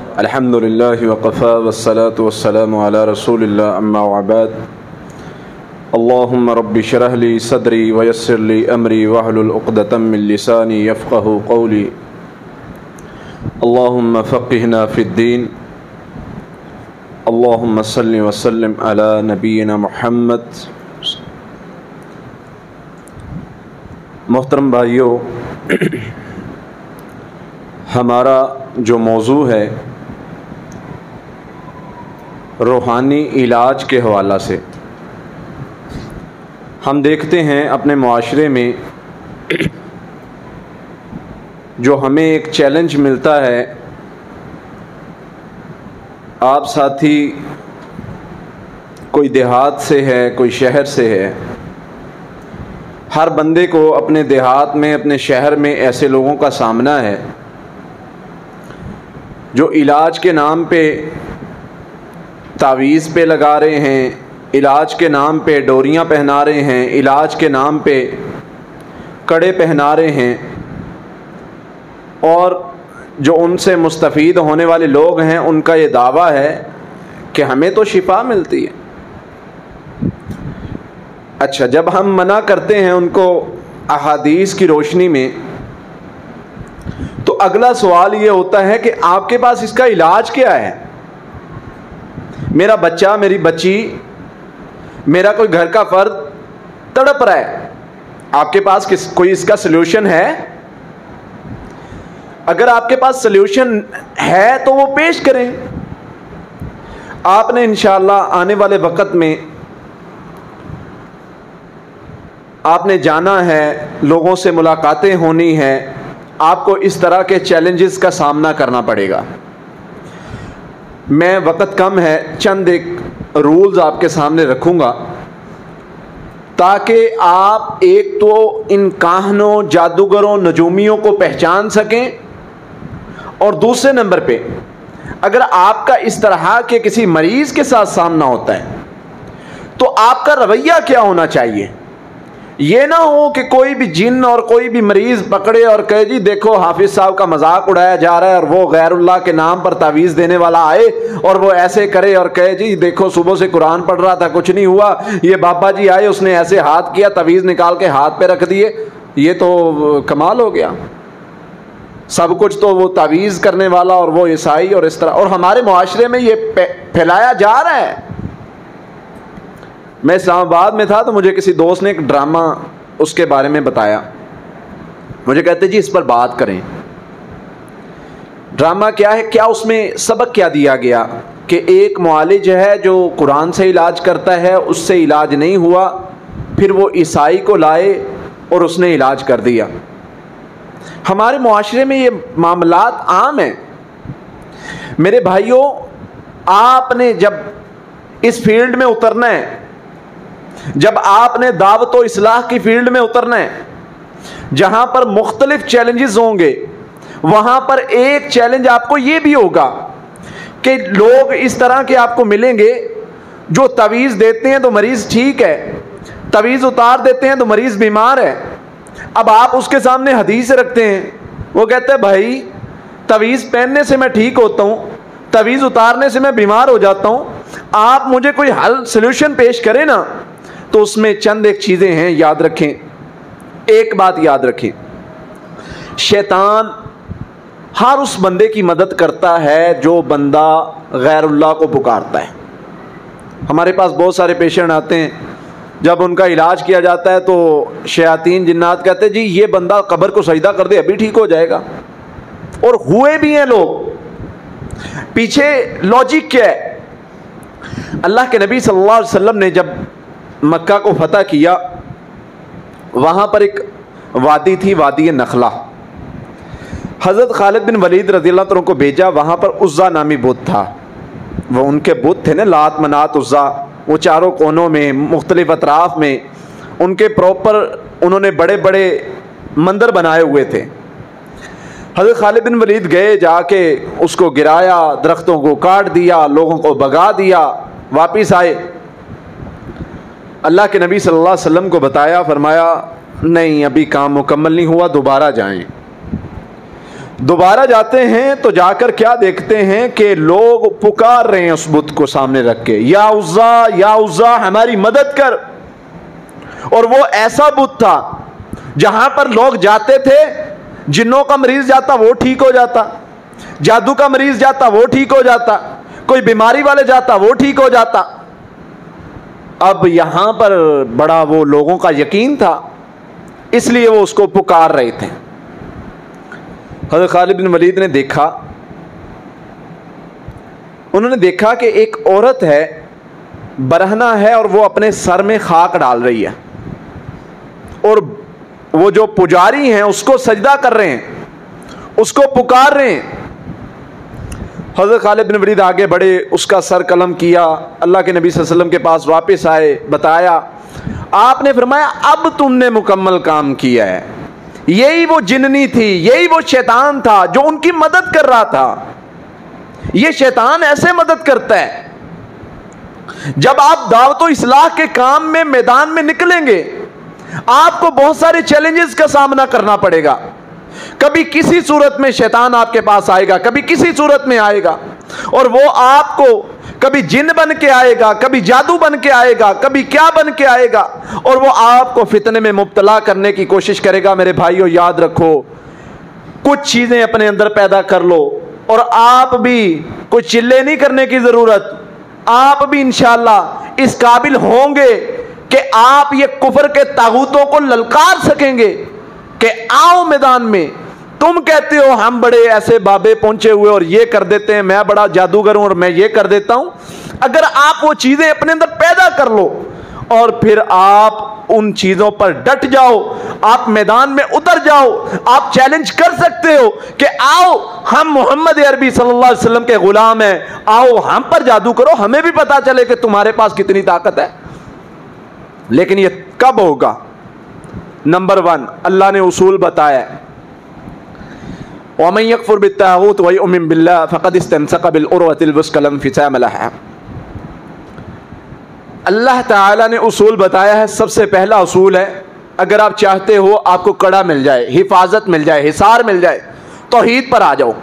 अल्हम्दुलिल्लाहि वक़फ़ा वस्सलातु वस्सलामु अला रसूलिल्लाह अम्मा बाद। अल्लाहुम्मा रब्बि इश्रह ली सदरी वयस्सिर ली अमरी वहलुल उक़दतम मिन लिसानी यफ़क़हू क़ौली। अल्लाहुम्मा फ़क़्हिना फ़िद्दीन। अल्लाहुम्मा सल्लि वसल्लिम अला नबीना मुहम्मद। मोहतरम भाइयों, हमारा जो मौजू है रूहानी इलाज के हवाला से, हम देखते हैं अपने मुआशरे में जो हमें एक चैलेंज मिलता है। आप साथी कोई देहात से है, कोई शहर से है, हर बंदे को अपने देहात में, अपने शहर में ऐसे लोगों का सामना है जो इलाज के नाम पे तावीज़ पे लगा रहे हैं, इलाज के नाम पे डोरियां पहना रहे हैं, इलाज के नाम पे कड़े पहना रहे हैं, और जो उनसे मुस्तफ़ीद होने वाले लोग हैं उनका ये दावा है कि हमें तो शिफा मिलती है। अच्छा, जब हम मना करते हैं उनको अहादीस की रोशनी में, तो अगला सवाल ये होता है कि आपके पास इसका इलाज क्या है? मेरा बच्चा, मेरी बच्ची, मेरा कोई घर का फर्द तड़प रहा है, आपके पास कोई इसका सल्यूशन है? अगर आपके पास सल्यूशन है तो वो पेश करें। आपने इंशाअल्लाह आने वाले वक़्त में आपने जाना है, लोगों से मुलाकातें होनी है, आपको इस तरह के चैलेंजेस का सामना करना पड़ेगा। मैं वक़्त कम है, चंद एक रूल्स आपके सामने रखूँगा ताकि आप एक तो इन काहनों, जादूगरों, नजूमियों को पहचान सकें, और दूसरे नंबर पे अगर आपका इस तरह के किसी मरीज़ के साथ सामना होता है तो आपका रवैया क्या होना चाहिए। ये ना हो कि कोई भी जिन और कोई भी मरीज़ पकड़े और कहे जी देखो हाफिज़ साहब का मजाक उड़ाया जा रहा है, और वो गैरुल्लाह के नाम पर तावीज़ देने वाला आए और वो ऐसे करे और कहे जी देखो सुबह से कुरान पढ़ रहा था कुछ नहीं हुआ, ये बाबा जी आए उसने ऐसे हाथ किया, तावीज़ निकाल के हाथ पे रख दिए, ये तो कमाल हो गया। सब कुछ तो वो तावीज़ करने वाला और वो ईसाई और इस तरह, और हमारे मुआशरे में ये फैलाया जा रहा है। मैं इस्लामाबाद में था तो मुझे किसी दोस्त ने एक ड्रामा उसके बारे में बताया। मुझे कहते जी इस पर बात करें। ड्रामा क्या है, क्या उसमें सबक क्या दिया गया कि एक मुआलिज है जो कुरान से इलाज करता है, उससे इलाज नहीं हुआ, फिर वो ईसाई को लाए और उसने इलाज कर दिया। हमारे मुआशरे में ये मामलात आम हैं। मेरे भाइयों, आपने जब इस फील्ड में उतरना है, जब आपने दावत व इस्लाह की फील्ड में उतरना है, जहां पर मुख्तलिफ चैलेंजेस होंगे, वहां पर एक चैलेंज आपको यह भी होगा कि लोग इस तरह के आपको मिलेंगे जो तवीज़ देते हैं तो मरीज ठीक है, तवीज़ उतार देते हैं तो मरीज बीमार है। अब आप उसके सामने हदीस रखते हैं, वो कहते हैं भाई तवीज़ पहनने से मैं ठीक होता हूं, तवीज़ उतारने से मैं बीमार हो जाता हूं, आप मुझे कोई हल सल्यूशन पेश करें ना। तो उसमें चंद एक चीज़ें हैं, याद रखें। एक बात याद रखें, शैतान हर उस बंदे की मदद करता है जो बंदा गैरुल्लाह को पुकारता है। हमारे पास बहुत सारे पेशेंट आते हैं, जब उनका इलाज किया जाता है तो शयातीन जिन्नात कहते हैं जी ये बंदा कब्र को सजदा कर दे अभी ठीक हो जाएगा, और हुए भी हैं लोग। पीछे लॉजिक क्या है? अल्लाह के नबी सल्लल्लाहु अलैहि वसल्लम ने जब मक्का को फतह किया, वहाँ पर एक वादी थी, वादी नखला। हज़रत खालिद बिन वलीद रज़ियल्लाहु अन्हु को भेजा, वहाँ पर उज़्ज़ा नामी बुत था। वो उनके बुत थे ना, लात मनात उज़्ज़ा, वो चारों कोनों में, मुख्तलिफ अतराफ़ में उनके प्रॉपर उन्होंने बड़े बड़े मंदिर बनाए हुए थे। हज़रत खालिद बिन वलीद गए, जाके उसको गिराया, दरख्तों को काट दिया, लोगों को भगा दिया, वापिस आए। अल्लाह के नबी सल्लल्लाहु अलैहि वसल्लम को बताया, फरमाया नहीं अभी काम मुकम्मल नहीं हुआ, दोबारा जाएं। दोबारा जाते हैं तो जाकर क्या देखते हैं कि लोग पुकार रहे हैं उस बुत को सामने रख के, या उज़्ज़ा हमारी मदद कर। और वो ऐसा बुत था जहां पर लोग जाते थे, जिन्नों का मरीज जाता वो ठीक हो जाता, जादू का मरीज जाता वो ठीक हो जाता, कोई बीमारी वाले जाता वो ठीक हो जाता। अब यहां पर बड़ा वो लोगों का यकीन था, इसलिए वो उसको पुकार रहे थे। हज़रत खालिद बिन वलीद ने देखा, उन्होंने देखा कि एक औरत है, बरहना है, और वो अपने सर में खाक डाल रही है, और वो जो पुजारी हैं उसको सजदा कर रहे हैं, उसको पुकार रहे हैं। हज़रत खालिद बिन वलीद आगे बढ़े, उसका सर कलम किया, अल्लाह के नबी सल्लल्लाहु अलैहि वसल्लम के पास वापस आए, बताया। आपने फरमाया अब तुमने मुकम्मल काम किया है, यही वो जिन्नी थी, यही वो शैतान था जो उनकी मदद कर रहा था। ये शैतान ऐसे मदद करता है, जब आप दावतो इस्लाह के काम में मैदान में निकलेंगे आपको बहुत सारे चैलेंजेस का सामना करना पड़ेगा। कभी किसी सूरत में शैतान आपके पास आएगा, कभी किसी सूरत में आएगा, और वो आपको कभी जिन बन के आएगा, कभी जादू बन के आएगा, कभी क्या बन के आएगा, और वो आपको फितने में मुब्तला करने की कोशिश करेगा। मेरे भाइयों याद रखो, कुछ चीजें अपने अंदर पैदा कर लो, और आप भी कुछ चिल्ले नहीं करने की जरूरत, आप भी इंशाअल्लाह इस काबिल होंगे कि आप ये कुफर के तागूतों को ललकार सकेंगे कि आओ मैदान में। तुम कहते हो हम बड़े ऐसे बाबे पहुंचे हुए और ये कर देते हैं, मैं बड़ा जादूगर हूं और मैं ये कर देता हूं। अगर आप वो चीजें अपने अंदर पैदा कर लो और फिर आप उन चीजों पर डट जाओ, आप मैदान में उतर जाओ, आप चैलेंज कर सकते हो कि आओ हम मोहम्मद अरबी सल्लल्लाहु अलैहि वसल्लम के गुलाम हैं, आओ हम पर जादू करो, हमें भी पता चले कि तुम्हारे पास कितनी ताकत है। लेकिन ये कब होगा? नंबर 1, अल्लाह ने उसूल बताया, वमन यकफुर बित्तागूत व युमिन बिल्लाह फक़द इस्तमसक बिल उरवतिल वुस्क़ा ला इंफ़िसाम लहा। अल्लाह ताला ने उसूल बताया है। सबसे पहला उसूल है, अगर आप चाहते हो आपको कड़ा मिल जाए, हिफाजत मिल जाए, हिसार मिल जाए, तौहीद पर आ जाओ।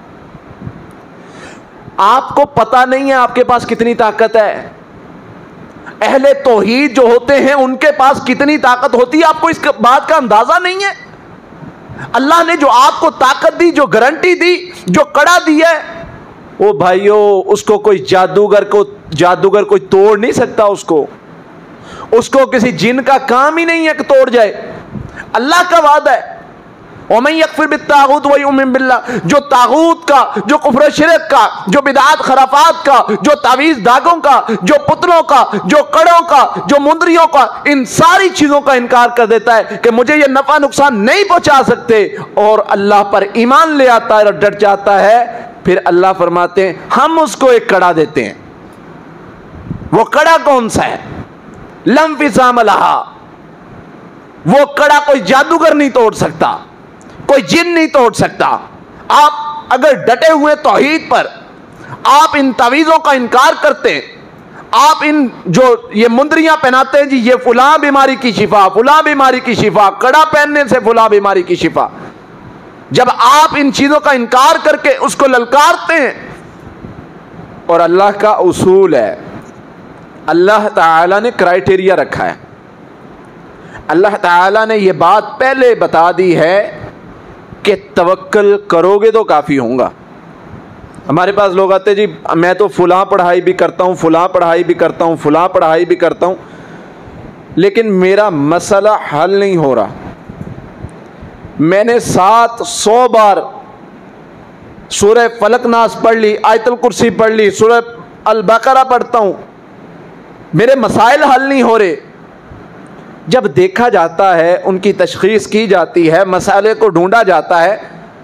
आपको पता नहीं है आपके पास कितनी ताकत है। अहले तौहीद जो होते हैं उनके पास कितनी ताकत होती है, आपको इस बात का अंदाजा नहीं है। अल्लाह ने जो आपको ताकत दी, जो गारंटी दी, जो कड़ा दिया है, वो भाइयों उसको कोई जादूगर कोई तोड़ नहीं सकता। उसको किसी जिन का काम ही नहीं है कि तोड़ जाए। अल्लाह का वादा है, वमन यकफिर बित्तागूत व युमिन बिल्लाह, जो तागूत का, जो कुफ्र शिरक का, जो बिदअत खराफात का, जो तावीज़ दागों का, जो पुतलों का, जो कड़ों का, जो मुंदरियों का, इन सारी चीजों का इनकार कर देता है कि मुझे ये नफा नुकसान नहीं पहुंचा सकते, और अल्लाह पर ईमान ले आता है और डट जाता है, फिर अल्लाह फरमाते हैं हम उसको एक कड़ा देते हैं। वो कड़ा कौन सा है? ला इंफ़िसाम लहा। वो कड़ा कोई जादूगर नहीं तोड़ सकता, कोई जिन नहीं तोड़ सकता। आप अगर डटे हुए तौहीद पर, आप इन तावीज़ों का इनकार करते हैं, आप इन जो ये मुंदरियां पहनाते हैं जी, ये फुला बीमारी की शिफा, फुला बीमारी की शिफा, कड़ा पहनने से फुला बीमारी की शिफा, जब आप इन चीजों का इनकार करके उसको ललकारते हैं, और अल्लाह का उसूल है, अल्लाह ताला ने क्राइटेरिया रखा है। अल्लाह ताला ने यह बात पहले बता दी है कि तवक्कल करोगे तो काफ़ी होगा। हमारे पास लोग आते जी, मैं तो फुला पढ़ाई भी करता हूँ, फुला पढ़ाई भी करता हूँ, फुला पढ़ाई भी करता हूँ, लेकिन मेरा मसला हल नहीं हो रहा। मैंने 700 बार सूरह फलक नास पढ़ ली, आयतुल कुर्सी पढ़ ली, सूरह अल बकरा पढ़ता हूँ, मेरे मसाइल हल नहीं हो रहे। जब देखा जाता है, उनकी तशखीस की जाती है, मसाले को ढूंढा जाता है,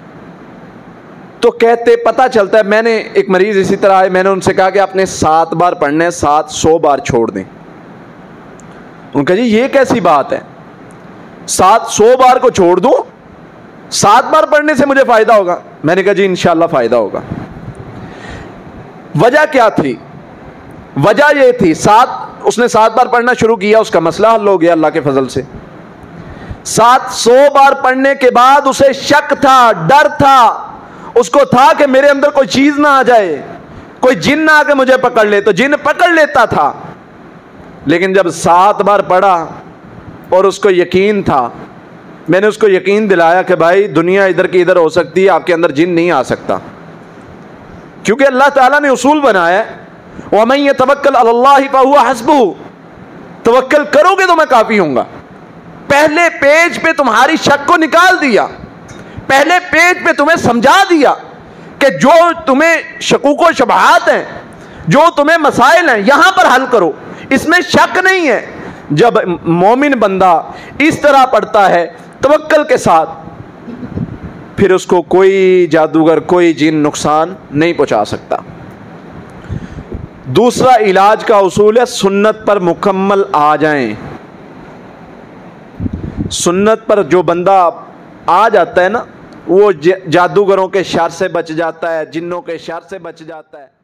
तो कहते पता चलता है। मैंने एक मरीज इसी तरह आए, मैंने उनसे कहा कि आपने 7 बार पढ़ने, 700 बार छोड़ दें। उनका जी ये कैसी बात है, 700 बार को छोड़ दूं, 7 बार पढ़ने से मुझे फायदा होगा? मैंने कहा जी इंशाल्लाह फायदा होगा। वजह क्या थी? वजह ये थी, उसने 7 बार पढ़ना शुरू किया, उसका मसला हल हो गया अल्लाह के फजल से। 700 बार पढ़ने के बाद उसे शक था, डर था उसको था कि मेरे अंदर कोई चीज ना आ जाए, कोई जिन ना आके मुझे पकड़ ले, तो जिन पकड़ लेता था। लेकिन जब 7 बार पढ़ा और उसको यकीन था, मैंने उसको यकीन दिलाया कि भाई दुनिया इधर की इधर हो सकती है, आपके अंदर जिन नहीं आ सकता, क्योंकि अल्लाह ताला ने उसूल बनाया है, वमन यतवक्कल अलल्लाहि फहुवा हस्बुहु, तवक्कल करोगे तो मैं काफी हूंगा। पहले पेज पे तुम्हारी शक को निकाल दिया, पहले पेज पे तुम्हें समझा दिया कि जो तुम्हें शकूको शबहात हैं, जो तुम्हें मसाइल हैं, यहां पर हल करो, इसमें शक नहीं है। जब मोमिन बंदा इस तरह पढ़ता है तवक्कल के साथ, फिर उसको कोई जादूगर, कोई जिन नुकसान नहीं पहुंचा सकता। दूसरा इलाज का उसूल है सुन्नत पर मुकम्मल आ जाएं। सुन्नत पर जो बंदा आ जाता है ना, वो जादूगरों के शर से बच जाता है, जिन्नों के शर से बच जाता है।